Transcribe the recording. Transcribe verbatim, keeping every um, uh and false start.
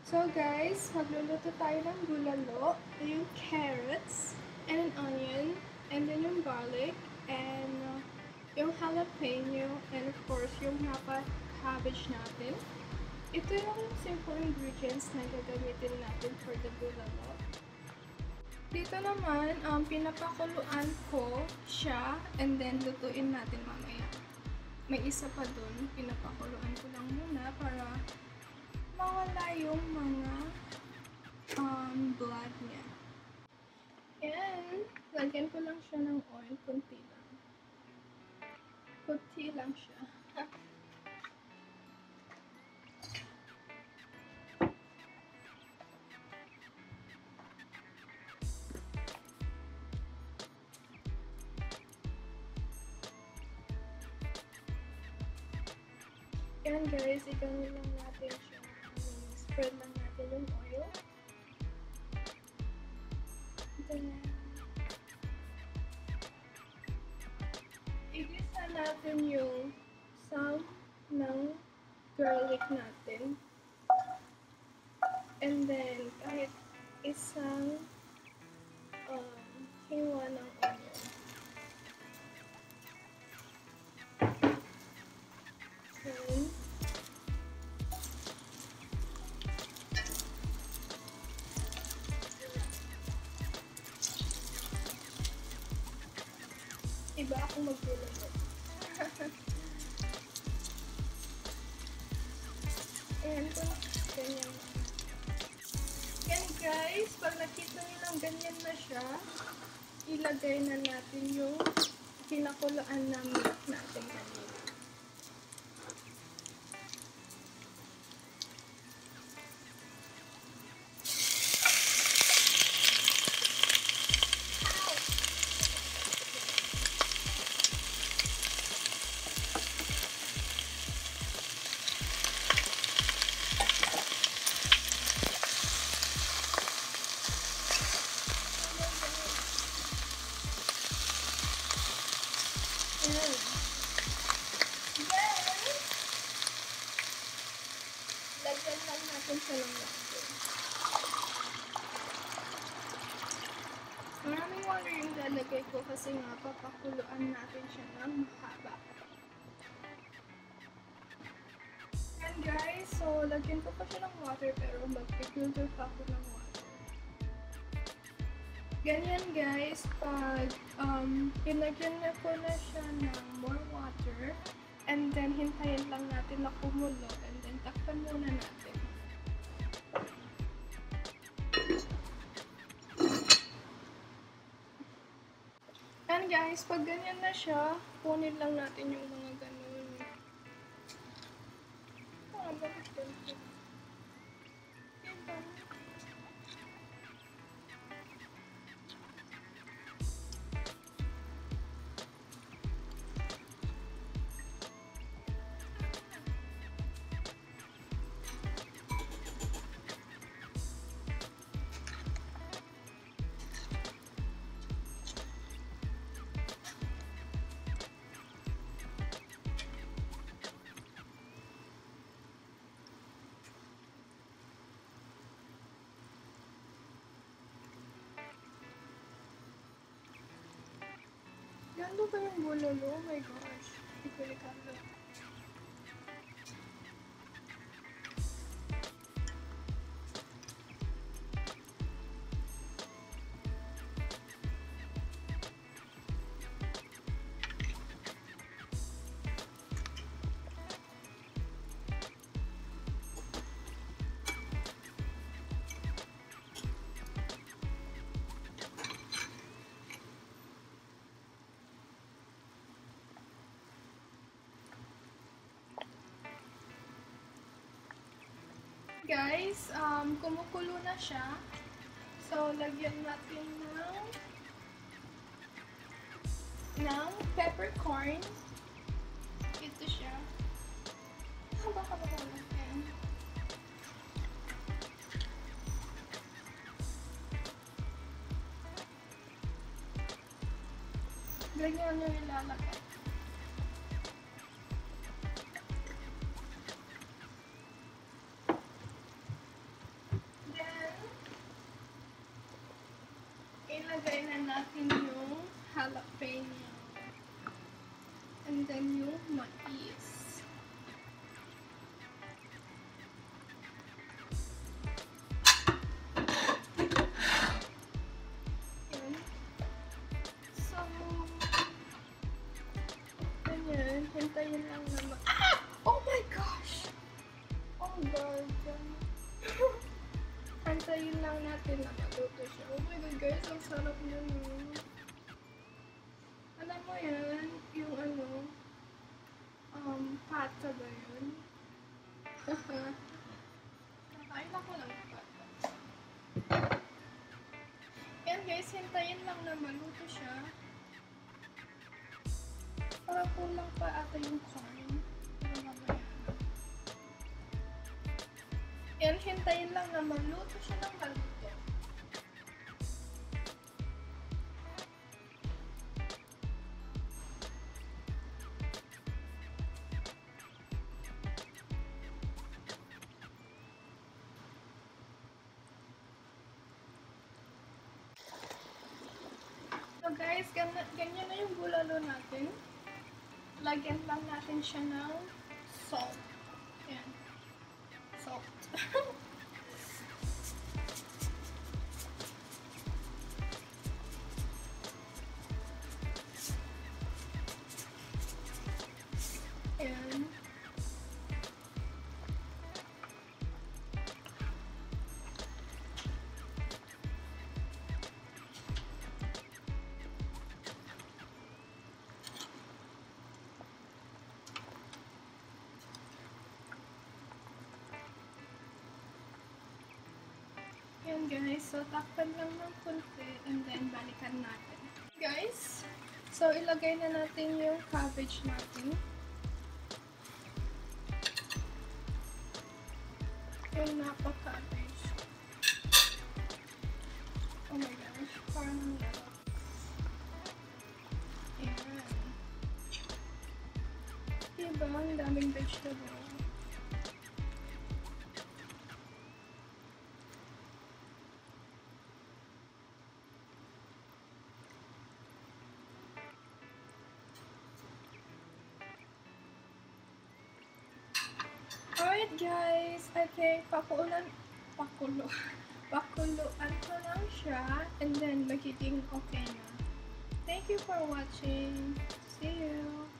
So guys, magluluto tayo ng bulalo, yung carrots, and an onion, and then yung garlic, and uh, yung jalapeno, and of course yung hapa cabbage natin. Ito yung simple ingredients na gagamitin natin for the bulalo. Dito naman, um, pinapakuluan ko siya, and then lutuin natin mamaya. May isa pa dun, pinapakuluan ko lang muna para mawala yung mga um, blood niya. And, lagyan ko lang siya ng oil, kunti lang. Kunti lang siya. Yan guys, ikanin lang natin siya. Spread lang natin yung oil. Then, igisa natin yung some ng garlic natin. And then, kahit isang um, hiwa ng onion. Then, iba akong magbulalo. Ayan po, ganyan. Yan guys, pag nakita nyo lang ganyan na siya, ilagay na natin yung pinakuluan na meat natin kanina. Then, lagyan lang natin siya ng water. Maraming water yung lalagay ko kasi nga papakuluan natin siya ng mahaba. And guys, so lagyan ko pa siya ng water pero mag-filter pa ako ng water. Ganyan guys, pag um, pinagyan na ko na siya ng more water, and then hintayin lang natin na kumulo, and then takpan muna natin. And guys, pag ganyan na siya, kunin lang natin yung mga ganun. Ah, bakit ganito? Ganda ba yung bulalo? Oh my gosh. Hindi ko likado. Guys, um, kumukulo na siya. So, lagyan natin ng ng peppercorn. Ito siya. Haba-haba ko lang. Ganyan nyo ilalagay. jalapeno. And then yung mais. Yan. So, ganyan. Hintayin lang naman. Ah! Oh my gosh! Oh God. Hintayin lang natin na maluto siya. Oh my God guys, ang sarap niya no. Alam mo yan, yung ano, um, pata ba yun? Nakain ako ng pata. Yan guys, hintayin lang na maluto siya. Para kulang pa ata yung corn. Yan, hintayin lang na maluto siya ng maluto. So guys, ganyan, ganyan na yung bulalo natin. Lagyan lang natin siya ng salt. Yan. Salt. Yan. Yan guys, so takpan lang ng kunti and then balikan natin. Guys, so ilagay na natin yung cabbage natin. Yung napa cabbage. Oh my gosh, parang ang lalak. Yan. Diba, ang daming vegetable. Alright guys, I think pakuulan, pakulo, pakuluan ko lang siya and then magiging okay na. Thank you for watching. See you!